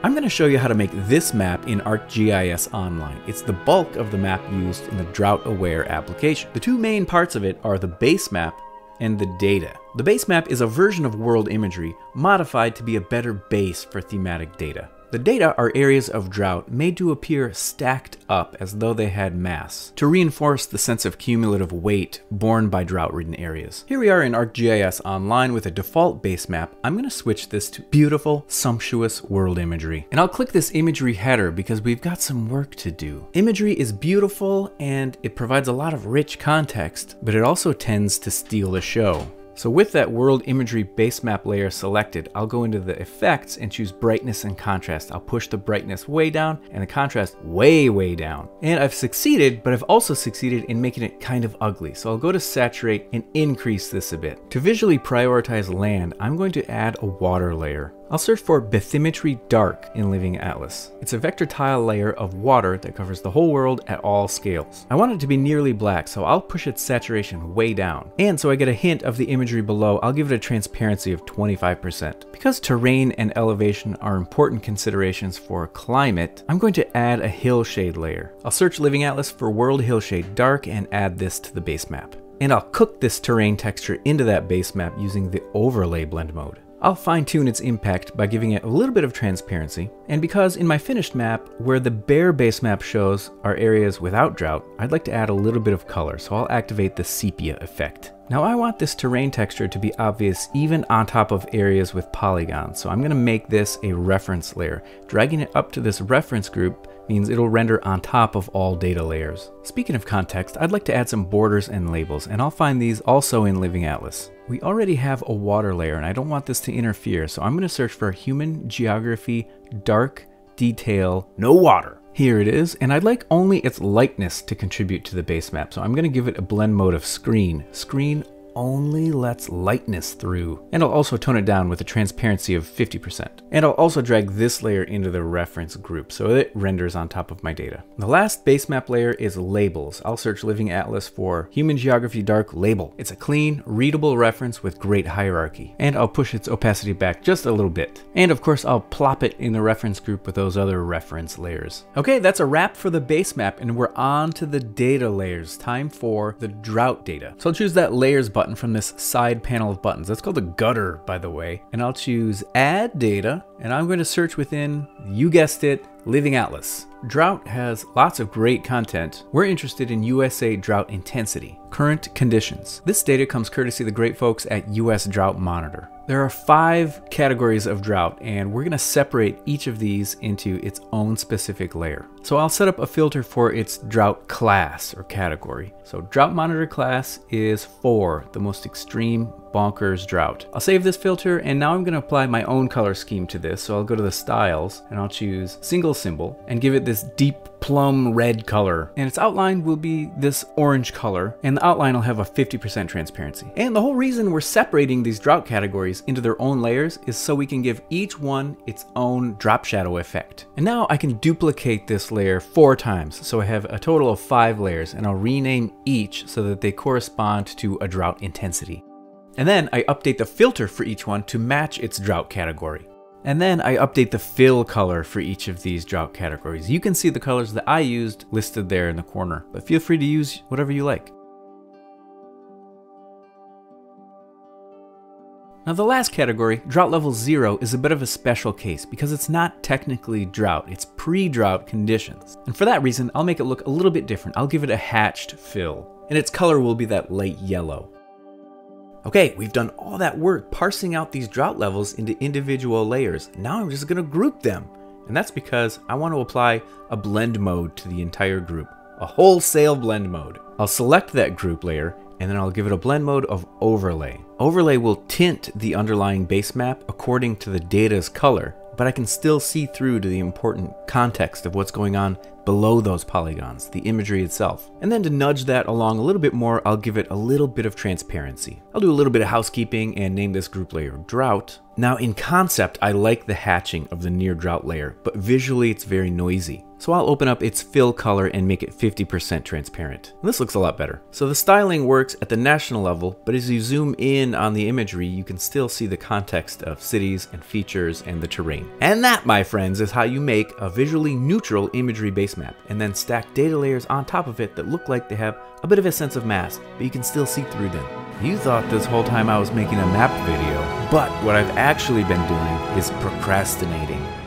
I'm going to show you how to make this map in ArcGIS Online. It's the bulk of the map used in the Drought Aware application. The two main parts of it are the basemap and the data. The basemap is a version of world imagery modified to be a better base for thematic data. The data are areas of drought made to appear stacked up as though they had mass, to reinforce the sense of cumulative weight borne by drought-ridden areas. Here we are in ArcGIS Online with a default base map. I'm going to switch this to beautiful, sumptuous world imagery. And I'll click this imagery header because we've got some work to do. Imagery is beautiful and it provides a lot of rich context, but it also tends to steal the show. So with that world imagery basemap layer selected, I'll go into the effects and choose brightness and contrast. I'll push the brightness way down and the contrast way, way down. And I've succeeded, but I've also succeeded in making it kind of ugly. So I'll go to saturate and increase this a bit. To visually prioritize land, I'm going to add a water layer. I'll search for bathymetry dark in Living Atlas. It's a vector tile layer of water that covers the whole world at all scales. I want it to be nearly black, so I'll push its saturation way down. And so I get a hint of the imagery below, I'll give it a transparency of 25%. Because terrain and elevation are important considerations for climate, I'm going to add a hill shade layer. I'll search Living Atlas for world hill shade dark and add this to the base map. And I'll cook this terrain texture into that base map using the overlay blend mode. I'll fine-tune its impact by giving it a little bit of transparency, and because in my finished map, where the bare base map shows are areas without drought, I'd like to add a little bit of color, so I'll activate the sepia effect. Now I want this terrain texture to be obvious even on top of areas with polygons, so I'm going to make this a reference layer. Dragging it up to this reference group means it'll render on top of all data layers. Speaking of context, I'd like to add some borders and labels, and I'll find these also in Living Atlas. We already have a water layer, and I don't want this to interfere, so I'm going to search for human geography, dark, detail, no water. Here it is, and I'd like only its lightness to contribute to the base map, so I'm going to give it a blend mode of screen. Screen only lets lightness through. And I'll also tone it down with a transparency of 50%. And I'll also drag this layer into the reference group so it renders on top of my data. The last basemap layer is labels. I'll search Living Atlas for Human Geography Dark Label. It's a clean, readable reference with great hierarchy. And I'll push its opacity back just a little bit. And of course, I'll plop it in the reference group with those other reference layers. Okay, that's a wrap for the basemap, and we're on to the data layers. Time for the drought data. So I'll choose that layers button from this side panel of buttons. That's called the gutter, by the way. And I'll choose add data, and I'm going to search within, you guessed it, Living Atlas. Drought has lots of great content. We're interested in USA drought intensity, current conditions. This data comes courtesy of the great folks at US Drought Monitor. There are 5 categories of drought, and we're going to separate each of these into its own specific layer. So I'll set up a filter for its drought class or category. So Drought Monitor class is 4, the most extreme bonkers drought. I'll save this filter, and now I'm going to apply my own color scheme to this. So I'll go to the styles, and I'll choose single symbol and give it this deep plum red color, and its outline will be this orange color, and the outline will have a 50% transparency. And the whole reason we're separating these drought categories into their own layers is so we can give each one its own drop shadow effect. And now I can duplicate this layer 4 times, so I have a total of 5 layers, and I'll rename each so that they correspond to a drought intensity. And then I update the filter for each one to match its drought category. And then I update the fill color for each of these drought categories. You can see the colors that I used listed there in the corner, but feel free to use whatever you like. Now the last category, drought level 0, is a bit of a special case because it's not technically drought, it's pre-drought conditions. And for that reason, I'll make it look a little bit different. I'll give it a hatched fill, and its color will be that light yellow. Okay, we've done all that work parsing out these drought levels into individual layers. Now I'm just going to group them. And that's because I want to apply a blend mode to the entire group, a wholesale blend mode. I'll select that group layer, and then I'll give it a blend mode of overlay. Overlay will tint the underlying base map according to the data's color, but I can still see through to the important context of what's going on below those polygons, the imagery itself. And then to nudge that along a little bit more, I'll give it a little bit of transparency. I'll do a little bit of housekeeping and name this group layer Drought. Now in concept, I like the hatching of the near drought layer, but visually it's very noisy. So I'll open up its fill color and make it 50% transparent. And this looks a lot better. So the styling works at the national level, but as you zoom in on the imagery, you can still see the context of cities and features and the terrain. And that, my friends, is how you make a visually neutral imagery base map, and then stack data layers on top of it that look like they have a bit of a sense of mass, but you can still see through them. You thought this whole time I was making a map video, but what I've actually been doing is procrastinating.